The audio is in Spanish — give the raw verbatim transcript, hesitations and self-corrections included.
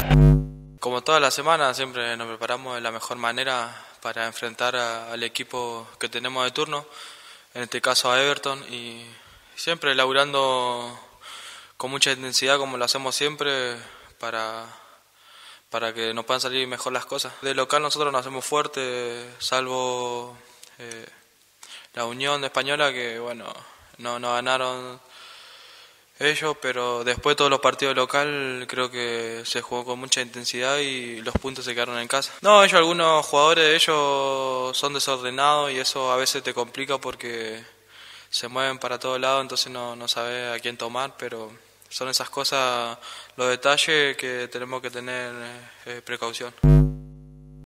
Como toda la semana, siempre nos preparamos de la mejor manera para enfrentar a- al equipo que tenemos de turno, en este caso a Everton, y siempre laburando con mucha intensidad como lo hacemos siempre para, para que nos puedan salir mejor las cosas. De local nosotros nos hacemos fuertes, salvo eh, la Unión Española, que bueno, no, no ganaron ellos, pero después todos los partidos local creo que se jugó con mucha intensidad y los puntos se quedaron en casa. No, ellos, algunos jugadores de ellos son desordenados y eso a veces te complica porque se mueven para todos lados, entonces no, no sabes a quién tomar, pero son esas cosas, los detalles que tenemos que tener eh, precaución.